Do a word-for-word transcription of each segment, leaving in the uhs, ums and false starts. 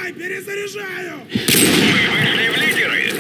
Пустой! Перезаряжаю! Мы вышли в лидеры!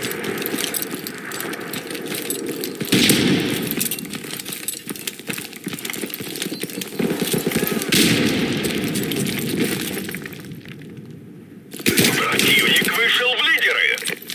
Противник вышел в лидеры!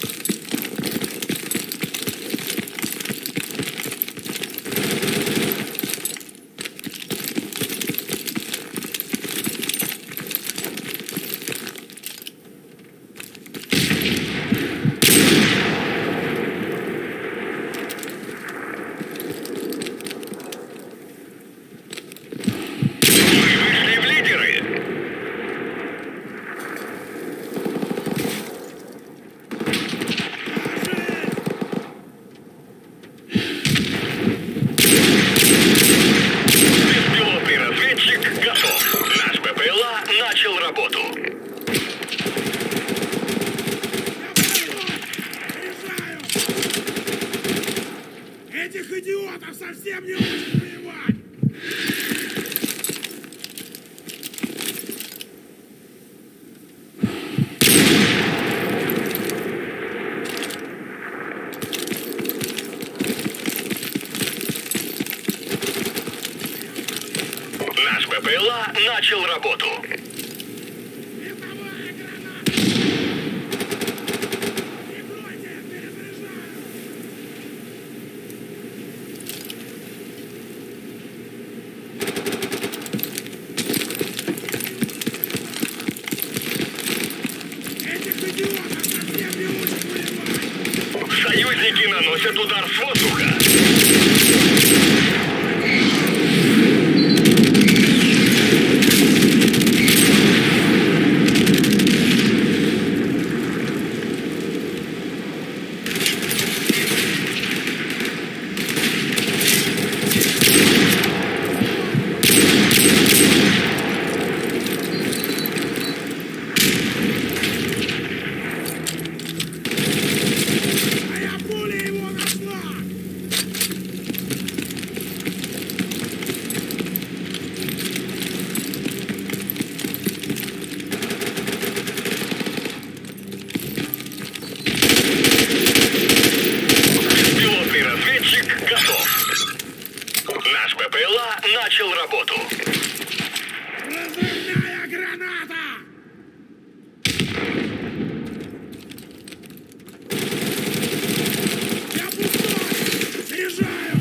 Этих идиотов совсем не учат воевать! Наш ППЛА начал работу. Союзники наносят удар с воздуха. Начал работу. Разрывная граната! Я пустой! Заряжаю!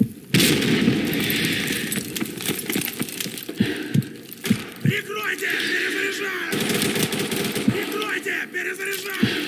Прикройте! Перезаряжаю! Прикройте! Перезаряжаю!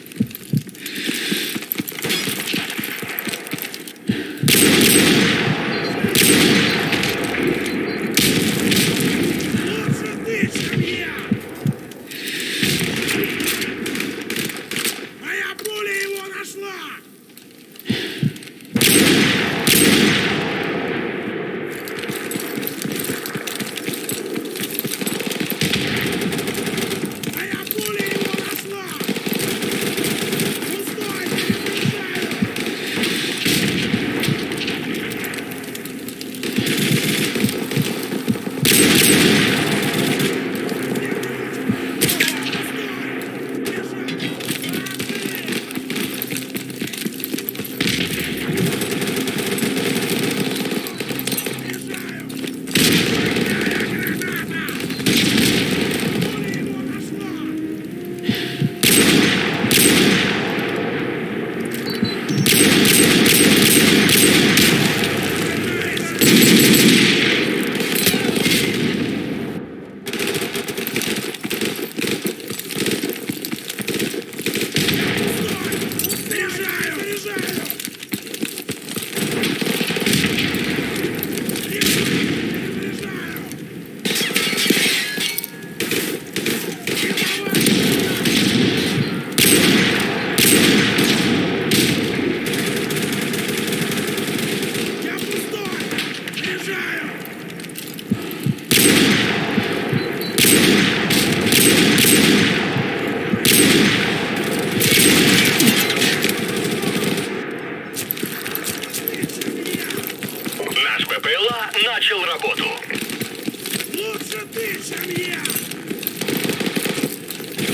Начал работу. Лучше ты, чем я!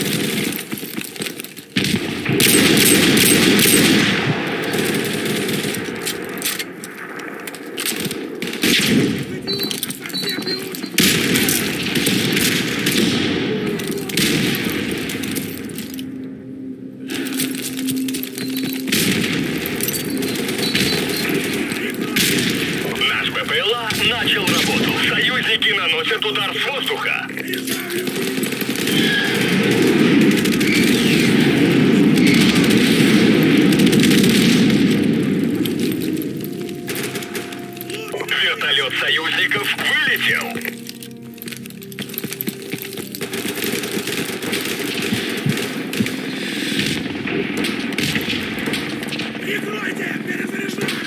с воздуха. Вертолет союзников вылетел. Прикройте! Перезаряжаю!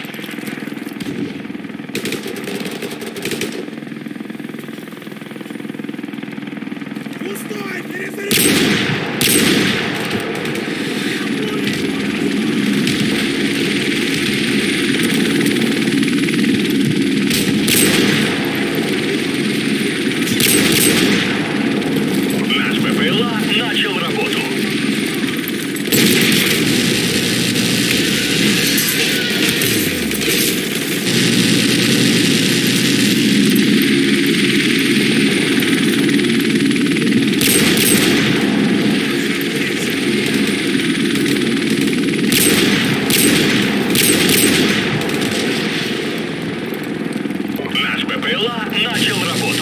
Пустой! Перезаряжаю! Наш ППЛА начал работу. Наш ППЛА начал работу.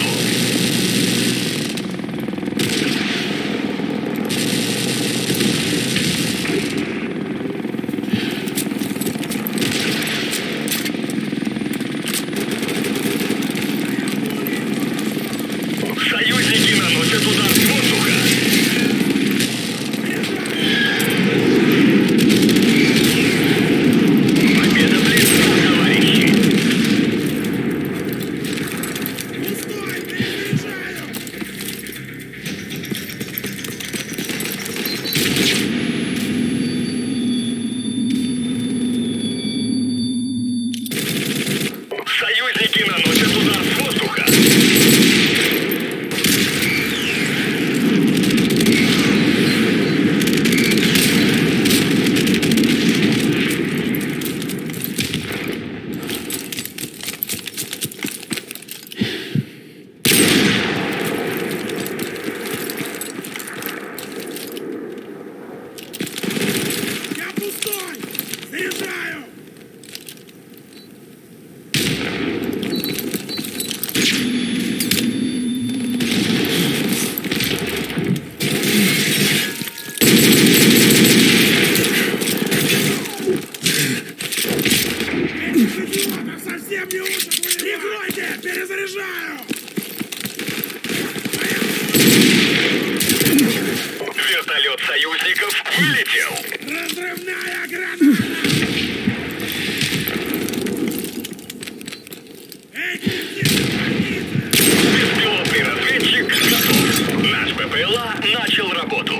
Союзники наносят удар с воздуха. Победа близка, товарищи. Пустой! Перезаряжаю! Союзники наносят удар с воздуха. Я пустой! Заряжаю! Этих идиотов совсем не учат воевать! Прикройте! Перезаряжаю! Вертолет союзников вылетел. Разрывная граната! Эти птицы! Беспилотный разведчик готов. Наш ППЛА начал работу.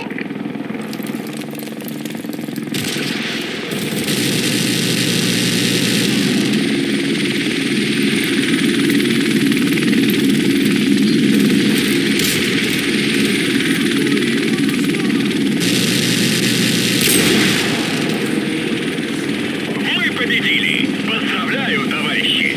Мы победили! Поздравляю, товарищи!